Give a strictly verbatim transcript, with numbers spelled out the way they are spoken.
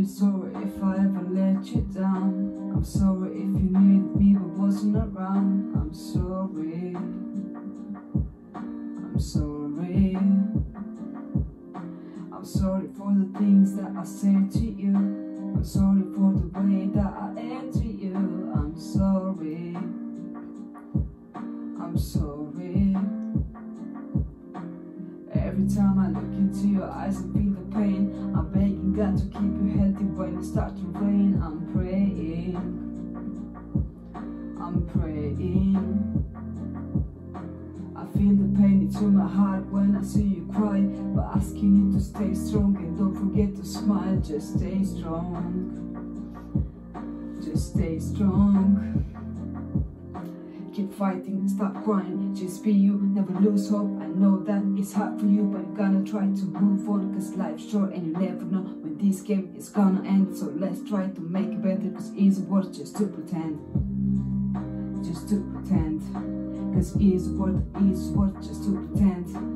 really sorry if I ever let you down. I'm sorry if you needed me but wasn't around. I'm sorry, I'm sorry. I'm sorry for the things that I said to you. I'm sorry for the way that I am to you. I'm sorry, I'm sorry. Every time I look into your eyes and feel the pain, I'm begging God to keep you healthy when it starts to rain. I'm praying, I'm praying. I feel the pain into my heart when I see you cry, but asking you to stay strong and don't forget to smile. Just stay strong, just stay strong. Keep fighting, stop crying, just be you, never lose hope. I know that it's hard for you, but you're gonna try to move on, cause life's short and you never know when this game is gonna end. So let's try to make it better, cause it's worth just to pretend, just to pretend. Cause it's worth, it's worth just to pretend.